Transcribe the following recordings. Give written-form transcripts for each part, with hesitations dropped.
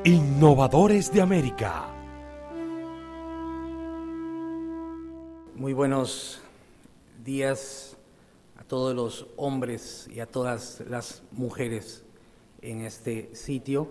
Innovadores de América. Muy buenos días a todos los hombres y a todas las mujeres en este sitio.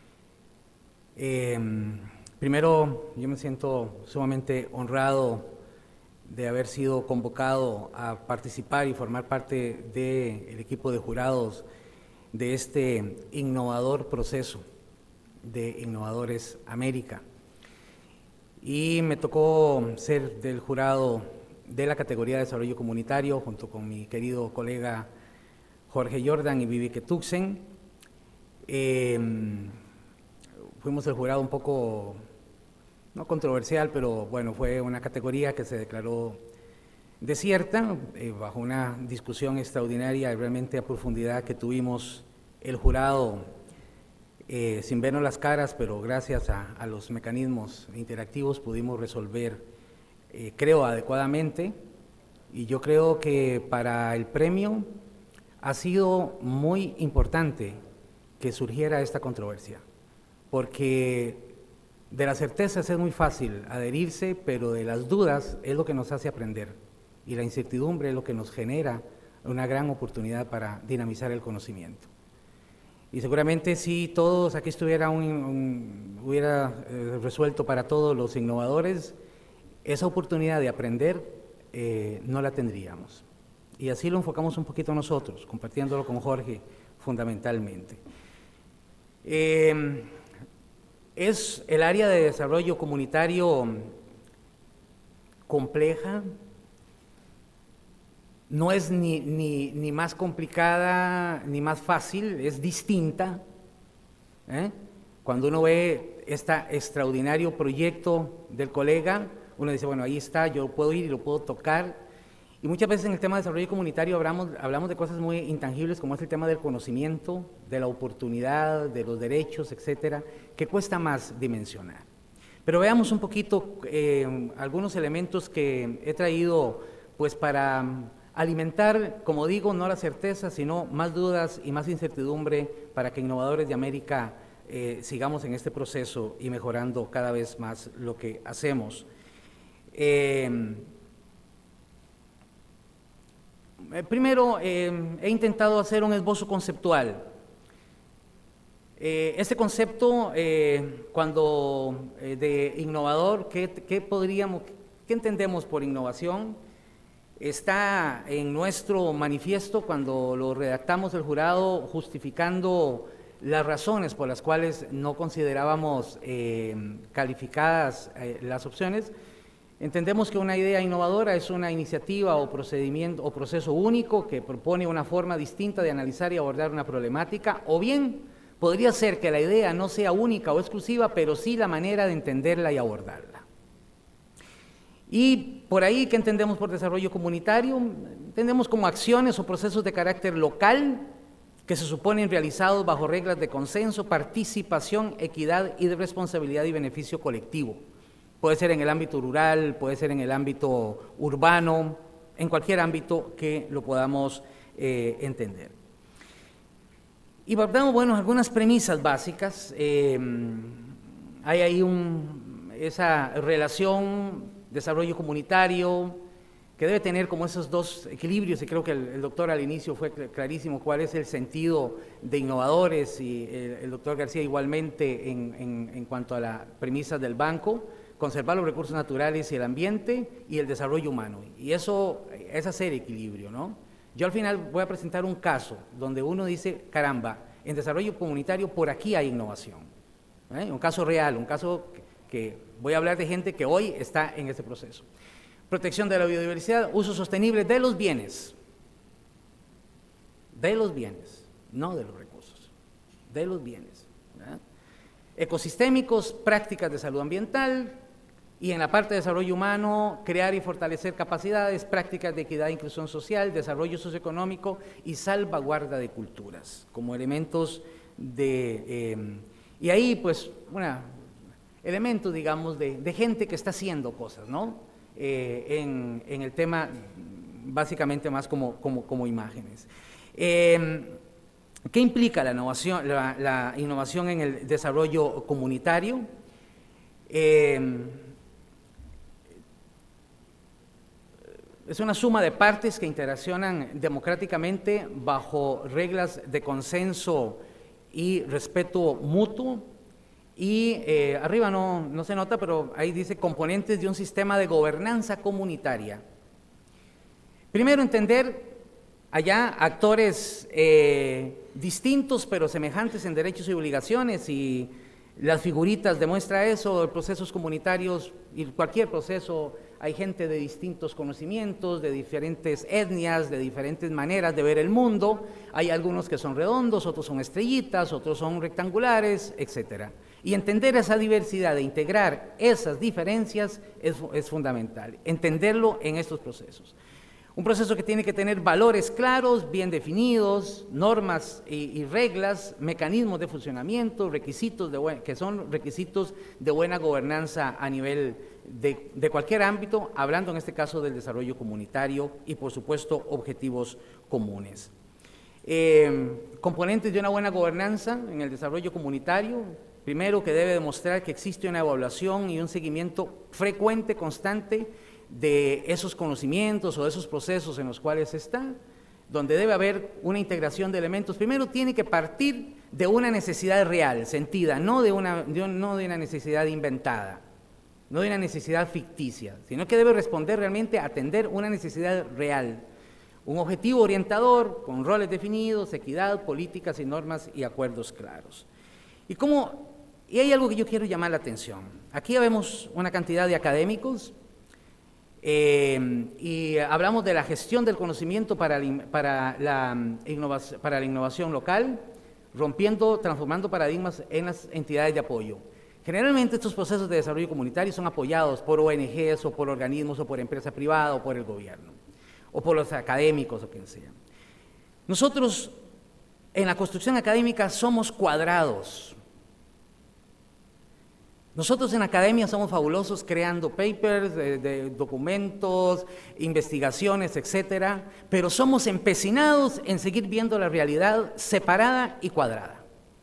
Primero, yo me siento sumamente honrado de haber sido convocado a participar y formar parte del equipo de jurados de este innovador proceso de Innovadores América. Y me tocó ser del jurado de la categoría de Desarrollo Comunitario junto con mi querido colega Jorge Jordan y Vivique Tuxen. Fuimos el jurado un poco, no controversial, pero bueno, fue una categoría que se declaró desierta, bajo una discusión extraordinaria y realmente a profundidad que tuvimos el jurado, sin vernos las caras, pero gracias a los mecanismos interactivos pudimos resolver, creo, adecuadamente. Y yo creo que para el premio ha sido muy importante que surgiera esta controversia, porque de las certezas es muy fácil adherirse, pero de las dudas es lo que nos hace aprender, y la incertidumbre es lo que nos genera una gran oportunidad para dinamizar el conocimiento. Y seguramente si todos aquí hubiera resuelto para todos los innovadores, esa oportunidad de aprender no la tendríamos. Y así lo enfocamos un poquito nosotros, compartiéndolo con Jorge fundamentalmente. Es el área de desarrollo comunitario compleja. No es ni más complicada ni más fácil, es distinta. Cuando uno ve este extraordinario proyecto del colega, uno dice, bueno, ahí está, yo puedo ir y lo puedo tocar. Y muchas veces en el tema de desarrollo comunitario hablamos de cosas muy intangibles, como es el tema del conocimiento, de la oportunidad, de los derechos, etcétera, que cuesta más dimensionar. Pero veamos un poquito algunos elementos que he traído pues para alimentar, como digo, no la certeza, sino más dudas y más incertidumbre para que Innovadores de América sigamos en este proceso y mejorando cada vez más lo que hacemos. Primero, he intentado hacer un esbozo conceptual. Este concepto, de innovador, ¿qué entendemos por innovación? Está en nuestro manifiesto cuando lo redactamos el jurado, justificando las razones por las cuales no considerábamos calificadas las opciones. Entendemos que una idea innovadora es una iniciativa o procedimiento o proceso único que propone una forma distinta de analizar y abordar una problemática, o bien podría ser que la idea no sea única o exclusiva, pero sí la manera de entenderla y abordarla. Y por ahí, ¿qué entendemos por desarrollo comunitario? Entendemos como acciones o procesos de carácter local que se suponen realizados bajo reglas de consenso, participación, equidad y de responsabilidad y beneficio colectivo. Puede ser en el ámbito rural, puede ser en el ámbito urbano, en cualquier ámbito que lo podamos entender. Y damos, bueno, algunas premisas básicas. Hay ahí esa relación desarrollo comunitario, que debe tener como esos dos equilibrios, y creo que el doctor al inicio fue clarísimo cuál es el sentido de innovadores, y el doctor García igualmente en cuanto a las premisas del banco: conservar los recursos naturales y el ambiente y el desarrollo humano, y eso es hacer equilibrio, ¿no? Yo al final voy a presentar un caso donde uno dice, caramba, en desarrollo comunitario por aquí hay innovación, un caso real, un caso que voy a hablar de gente que hoy está en este proceso. Protección de la biodiversidad, uso sostenible de los bienes, no de los recursos, de los bienes, ¿verdad? Ecosistémicos, prácticas de salud ambiental, y en la parte de desarrollo humano, crear y fortalecer capacidades, prácticas de equidad e inclusión social, desarrollo socioeconómico y salvaguarda de culturas, como elementos de... y ahí, pues, elementos, digamos, de gente que está haciendo cosas, ¿no? En el tema, básicamente más como imágenes. ¿Qué implica la innovación en el desarrollo comunitario? Es una suma de partes que interaccionan democráticamente bajo reglas de consenso y respeto mutuo. Y arriba no se nota, pero ahí dice componentes de un sistema de gobernanza comunitaria. Primero, entender allá actores distintos pero semejantes en derechos y obligaciones, y las figuritas demuestra eso, procesos comunitarios y cualquier proceso. Hay gente de distintos conocimientos, de diferentes etnias, de diferentes maneras de ver el mundo. Hay algunos que son redondos, otros son estrellitas, otros son rectangulares, etc. Y entender esa diversidad, de integrar esas diferencias es fundamental, entenderlo en estos procesos. Un proceso que tiene que tener valores claros, bien definidos, normas y reglas, mecanismos de funcionamiento, requisitos que son requisitos de buena gobernanza a nivel de cualquier ámbito, hablando en este caso del desarrollo comunitario y, por supuesto, objetivos comunes. Componentes de una buena gobernanza en el desarrollo comunitario: primero, que debe demostrar que existe una evaluación y un seguimiento frecuente, constante, de esos conocimientos o de esos procesos en los cuales está, donde debe haber una integración de elementos. Primero, tiene que partir de una necesidad real, sentida, no de una necesidad inventada, no de una necesidad ficticia, sino que debe responder realmente a atender una necesidad real, un objetivo orientador con roles definidos, equidad, políticas y normas y acuerdos claros. Y hay algo que yo quiero llamar la atención. Aquí vemos una cantidad de académicos, y hablamos de la gestión del conocimiento para la innovación local, transformando paradigmas en las entidades de apoyo. Generalmente estos procesos de desarrollo comunitario son apoyados por ONGs o por organismos o por empresa privada o por el gobierno o por los académicos o quien sea. Nosotros en la construcción académica somos cuadrados. Nosotros en academia somos fabulosos creando papers, documentos, investigaciones, etcétera, pero somos empecinados en seguir viendo la realidad separada y cuadrada.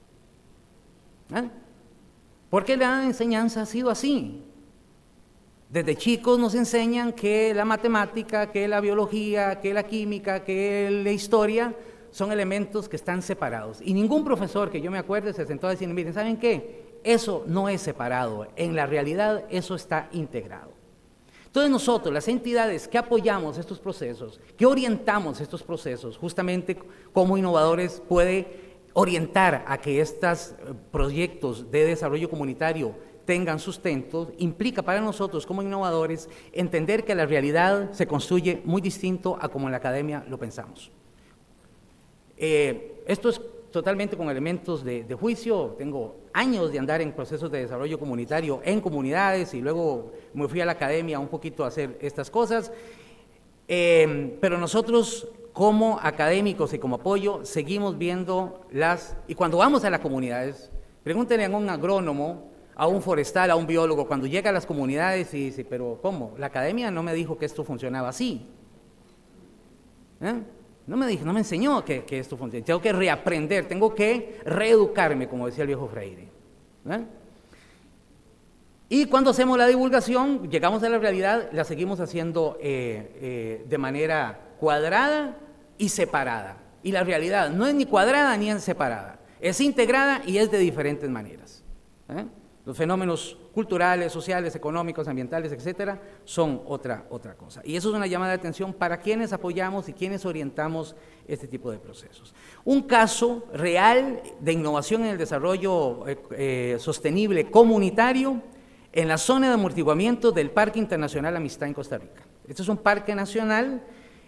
Porque la enseñanza ha sido así. Desde chicos nos enseñan que la matemática, que la biología, que la química, que la historia son elementos que están separados. Y ningún profesor que yo me acuerde se sentó a decir: miren, ¿saben qué? Eso no es separado, en la realidad eso está integrado. Entonces nosotros, las entidades que apoyamos estos procesos, que orientamos estos procesos, justamente como innovadores, puede orientar a que estos proyectos de desarrollo comunitario tengan sustento, implica para nosotros como innovadores entender que la realidad se construye muy distinto a como en la academia lo pensamos. Esto es totalmente con elementos de juicio. Tengo años de andar en procesos de desarrollo comunitario en comunidades y luego me fui a la academia un poquito a hacer estas cosas, pero nosotros como académicos y como apoyo seguimos viendo y cuando vamos a las comunidades, pregúntenle a un agrónomo, a un forestal, a un biólogo, cuando llega a las comunidades y dice: pero ¿cómo? La academia no me dijo que esto funcionaba así. No me enseñó que esto funciona. Tengo que reaprender, tengo que reeducarme, como decía el viejo Freire. Y cuando hacemos la divulgación, llegamos a la realidad, la seguimos haciendo de manera cuadrada y separada. Y la realidad no es ni cuadrada ni separada, es integrada y es de diferentes maneras. Los fenómenos culturales, sociales, económicos, ambientales, etcétera, son otra cosa. Y eso es una llamada de atención para quienes apoyamos y quienes orientamos este tipo de procesos. Un caso real de innovación en el desarrollo sostenible comunitario en la zona de amortiguamiento del Parque Internacional Amistad en Costa Rica. Este es un parque nacional.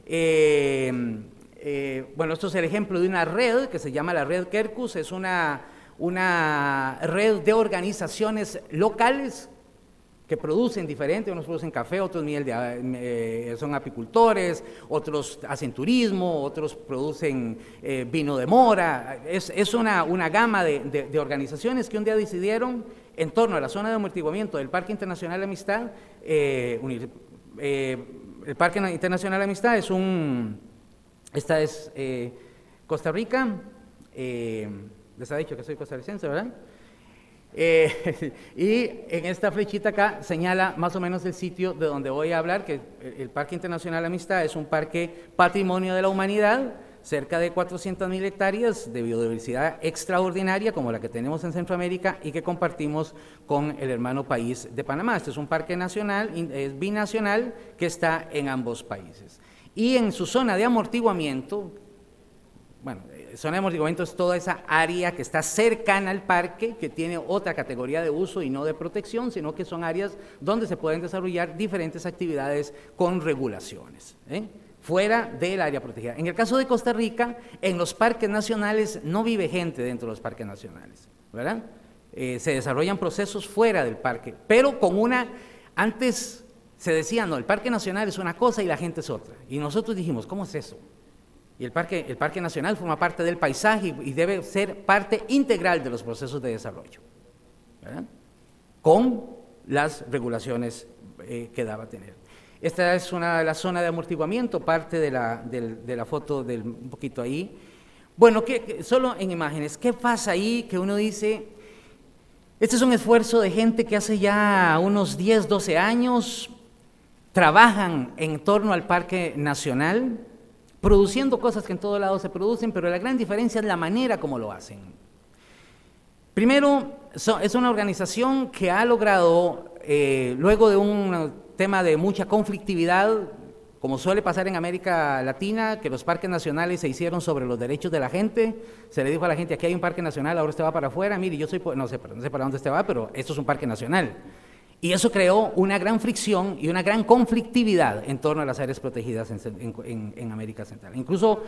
Bueno, esto es el ejemplo de una red que se llama la Red Quercus. Es una red de organizaciones locales que producen diferente. Unos producen café, otros son apicultores, otros hacen turismo, otros producen vino de mora. Es una gama de organizaciones que un día decidieron, en torno a la zona de amortiguamiento del Parque Internacional de Amistad, el Parque Internacional de Amistad esta es Costa Rica, les ha dicho que soy costarricense, ¿verdad? Y en esta flechita acá señala más o menos el sitio de donde voy a hablar, que el Parque Internacional Amistad es un parque patrimonio de la humanidad, cerca de 400.000 hectáreas de biodiversidad extraordinaria como la que tenemos en Centroamérica y que compartimos con el hermano país de Panamá. Este es un parque nacional, es binacional, que está en ambos países. Y en su zona de amortiguamiento, bueno, zona de amortiguamiento es toda esa área que está cercana al parque, que tiene otra categoría de uso y no de protección, sino que son áreas donde se pueden desarrollar diferentes actividades con regulaciones, fuera del área protegida. En el caso de Costa Rica, en los parques nacionales no vive gente dentro de los parques nacionales, ¿verdad? Se desarrollan procesos fuera del parque, pero con una, antes se decía, no, el parque nacional es una cosa y la gente es otra, y nosotros dijimos, ¿cómo es eso? Y el parque nacional forma parte del paisaje y debe ser parte integral de los procesos de desarrollo, ¿verdad? Con las regulaciones que daba tener. Esta es la zona de amortiguamiento, parte de la foto un poquito ahí. Bueno, solo en imágenes, ¿qué pasa ahí que uno dice? Este es un esfuerzo de gente que hace ya unos 10, 12 años trabajan en torno al Parque Nacional, produciendo cosas que en todo lado se producen, pero la gran diferencia es la manera como lo hacen. Primero, es una organización que ha logrado, luego de un tema de mucha conflictividad, como suele pasar en América Latina, que los parques nacionales se hicieron sobre los derechos de la gente, se le dijo a la gente, aquí hay un parque nacional, ahora usted va para afuera, mire, yo soy, no sé para dónde usted va, pero esto es un parque nacional. Y eso creó una gran fricción y una gran conflictividad en torno a las áreas protegidas en América Central, incluso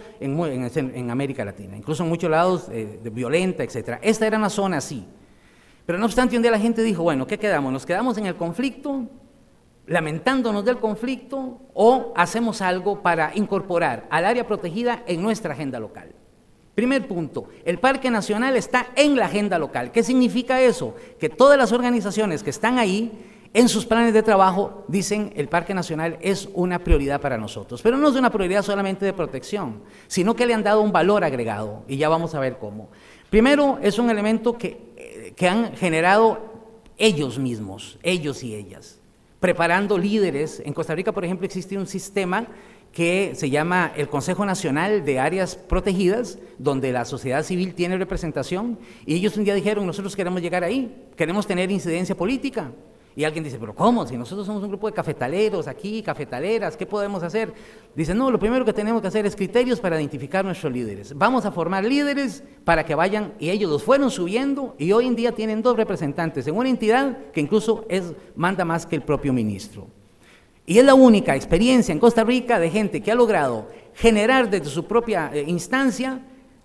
en América Latina, incluso en muchos lados violenta, etc. Esta era una zona así. Pero no obstante, un día la gente dijo, bueno, ¿qué quedamos? ¿Nos quedamos en el conflicto, lamentándonos del conflicto, o hacemos algo para incorporar al área protegida en nuestra agenda local? Primer punto, el Parque Nacional está en la agenda local. ¿Qué significa eso? Que todas las organizaciones que están ahí, en sus planes de trabajo, dicen el Parque Nacional es una prioridad para nosotros. Pero no es una prioridad solamente de protección, sino que le han dado un valor agregado, y ya vamos a ver cómo. Primero, es un elemento que han generado ellos mismos, ellos y ellas, preparando líderes. En Costa Rica, por ejemplo, existe un sistema que se llama el Consejo Nacional de Áreas Protegidas, donde la sociedad civil tiene representación, y ellos un día dijeron, nosotros queremos llegar ahí, queremos tener incidencia política. Y alguien dice, pero ¿cómo? Si nosotros somos un grupo de cafetaleros aquí, cafetaleras, ¿qué podemos hacer? Dicen, no, lo primero que tenemos que hacer es criterios para identificar nuestros líderes. Vamos a formar líderes para que vayan, y ellos los fueron subiendo, y hoy en día tienen 2 representantes en una entidad que incluso manda más que el propio ministro. Y es la única experiencia en Costa Rica de gente que ha logrado generar desde su propia instancia,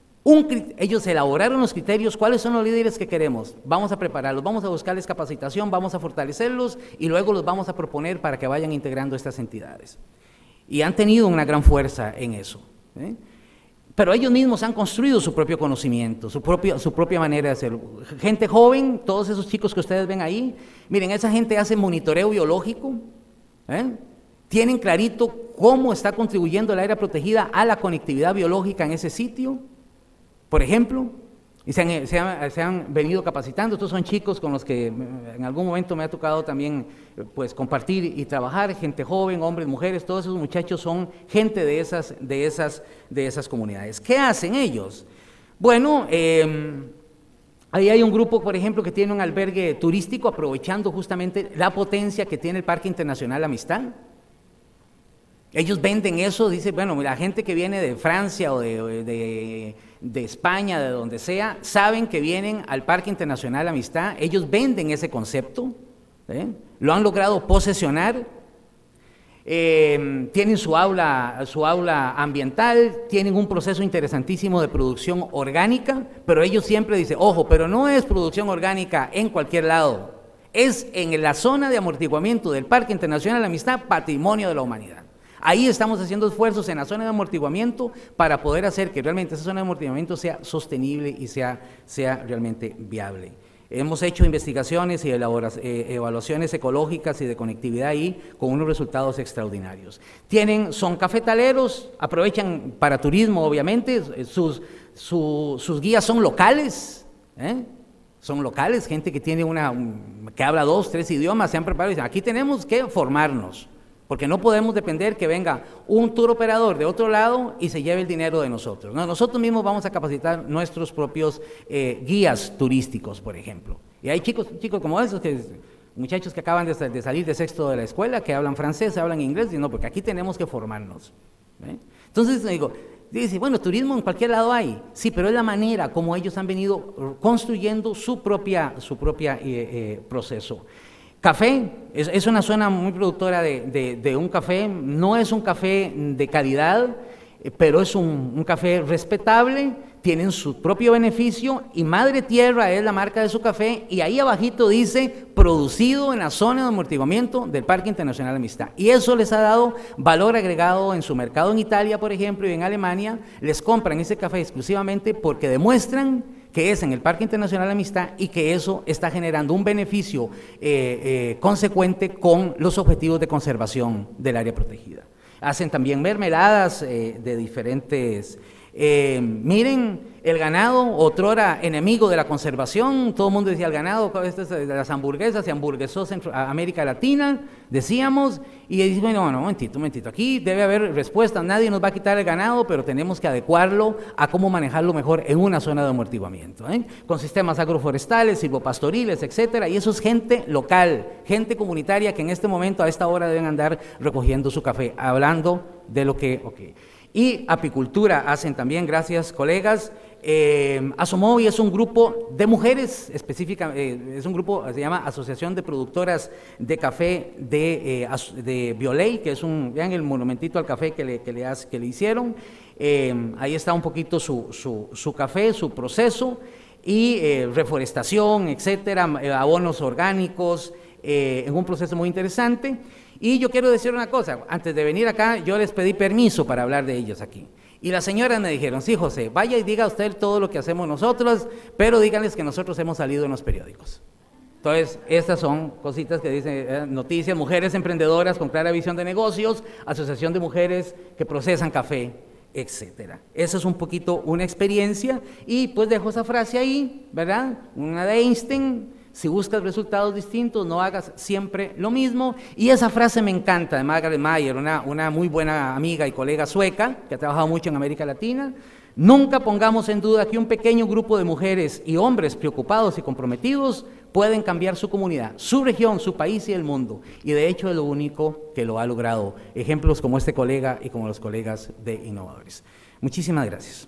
ellos elaboraron los criterios, cuáles son los líderes que queremos, vamos a prepararlos, vamos a buscarles capacitación, vamos a fortalecerlos y luego los vamos a proponer para que vayan integrando estas entidades. Y han tenido una gran fuerza en eso, Pero ellos mismos han construido su propio conocimiento, su propia manera de hacerlo. Gente joven, todos esos chicos que ustedes ven ahí, miren, esa gente hace monitoreo biológico, tienen clarito cómo está contribuyendo el área protegida a la conectividad biológica en ese sitio, por ejemplo, y se han venido capacitando. Estos son chicos con los que en algún momento me ha tocado también pues, compartir y trabajar, gente joven, hombres, mujeres, todos esos muchachos son gente de esas comunidades. ¿Qué hacen ellos? Bueno, ahí hay un grupo, por ejemplo, que tiene un albergue turístico aprovechando justamente la potencia que tiene el Parque Internacional Amistad. Ellos venden eso, dice, bueno, la gente que viene de Francia o de España, de donde sea, saben que vienen al Parque Internacional Amistad, ellos venden ese concepto, lo han logrado posesionar, tienen su aula ambiental, tienen un proceso interesantísimo de producción orgánica, pero ellos siempre dicen, ojo, pero no es producción orgánica en cualquier lado, es en la zona de amortiguamiento del Parque Internacional Amistad, patrimonio de la humanidad. Ahí estamos haciendo esfuerzos en la zona de amortiguamiento para poder hacer que realmente esa zona de amortiguamiento sea sostenible y sea realmente viable. Hemos hecho investigaciones y evaluaciones ecológicas y de conectividad ahí con unos resultados extraordinarios. Son cafetaleros, aprovechan para turismo obviamente, sus guías son locales, son locales, gente que tiene que habla 2, 3 idiomas, se han preparado y dicen, aquí tenemos que formarnos, porque no podemos depender que venga un tour operador de otro lado y se lleve el dinero de nosotros. No, nosotros mismos vamos a capacitar nuestros propios guías turísticos, por ejemplo. Y hay chicos como esos, muchachos que acaban de salir de sexto de la escuela, que hablan francés, hablan inglés, y no, porque aquí tenemos que formarnos. Entonces, digo, dice, bueno, turismo en cualquier lado hay, sí, pero es la manera como ellos han venido construyendo su propia proceso. Café, es una zona muy productora de un café, no es un café de calidad, pero es un café respetable, tienen su propio beneficio, y Madre Tierra es la marca de su café, y ahí abajito dice, producido en la zona de amortiguamiento del Parque Internacional Amistad, y eso les ha dado valor agregado en su mercado en Italia, por ejemplo, y en Alemania, les compran ese café exclusivamente porque demuestran que es en el Parque Internacional Amistad y que eso está generando un beneficio consecuente con los objetivos de conservación del área protegida. Hacen también mermeladas de diferentes... miren, el ganado, otrora enemigo de la conservación, todo el mundo decía el ganado, de las hamburguesas, se hamburguesó América Latina, decíamos, y dice, bueno, un momentito, aquí debe haber respuesta, nadie nos va a quitar el ganado, pero tenemos que adecuarlo a cómo manejarlo mejor en una zona de amortiguamiento, con sistemas agroforestales, silvopastoriles, etcétera, y eso es gente local, gente comunitaria que en este momento, a esta hora, deben andar recogiendo su café, hablando de lo que... Okay. Y apicultura hacen también, gracias colegas. Asomovi es un grupo de mujeres, es un grupo, se llama Asociación de Productoras de Café de Bioley, que es vean el monumentito al café que le hicieron. Ahí está un poquito su café, su proceso, y reforestación, etcétera, abonos orgánicos, en un proceso muy interesante. Y yo quiero decir una cosa, antes de venir acá, yo les pedí permiso para hablar de ellos aquí. Y las señoras me dijeron, sí, José, vaya y diga usted todo lo que hacemos nosotros, pero díganles que nosotros hemos salido en los periódicos. Entonces, estas son cositas que dicen, noticias, mujeres emprendedoras con clara visión de negocios, asociación de mujeres que procesan café, etcétera. Esa es un poquito una experiencia, y pues dejo esa frase ahí, ¿verdad? Una de Einstein: si buscas resultados distintos, no hagas siempre lo mismo. Y esa frase me encanta, de Margaret Meyer, una muy buena amiga y colega sueca, que ha trabajado mucho en América Latina. Nunca pongamos en duda que un pequeño grupo de mujeres y hombres preocupados y comprometidos pueden cambiar su comunidad, su región, su país y el mundo. Y de hecho es lo único que lo ha logrado. Ejemplos como este colega y como los colegas de Innovadores. Muchísimas gracias.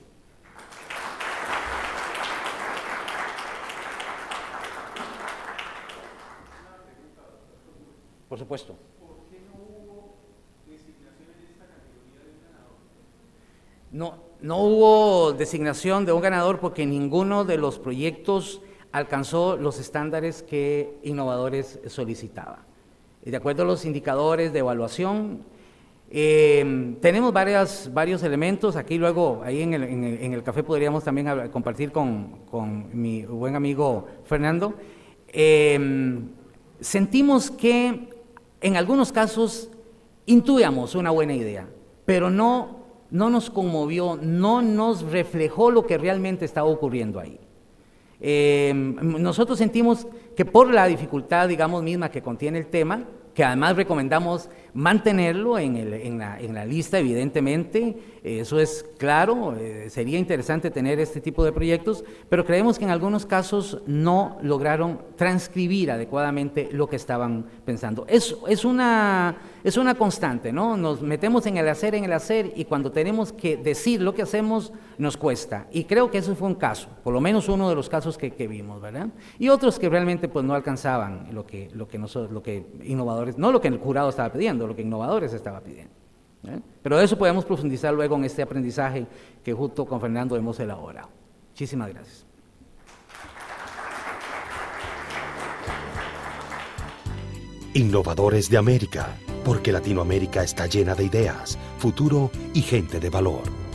Por supuesto. ¿Por qué no hubo designación en esta categoría de un ganador? No hubo designación de un ganador porque ninguno de los proyectos alcanzó los estándares que Innovadores solicitaba. Y de acuerdo a los indicadores de evaluación, tenemos varios elementos. Aquí luego, ahí en el café podríamos también compartir con mi buen amigo Fernando. Sentimos que en algunos casos intuíamos una buena idea, pero no nos conmovió, no nos reflejó lo que realmente estaba ocurriendo ahí. Nosotros sentimos que por la dificultad, digamos, misma que contiene el tema, que además recomendamos mantenerlo en la lista, evidentemente, eso es claro, sería interesante tener este tipo de proyectos, pero creemos que en algunos casos no lograron transcribir adecuadamente lo que estaban pensando. Es una constante, ¿no? Nos metemos en el hacer, y cuando tenemos que decir lo que hacemos, nos cuesta, y creo que eso fue un caso, por lo menos uno de los casos que vimos, ¿verdad? Y otros que realmente pues no alcanzaban lo que Innovadores, no lo que el jurado estaba pidiendo, lo que Innovadores estaba pidiendo. Pero de eso podemos profundizar luego en este aprendizaje que junto con Fernando hemos elaborado. Muchísimas gracias. Innovadores de América, porque Latinoamérica está llena de ideas, futuro y gente de valor.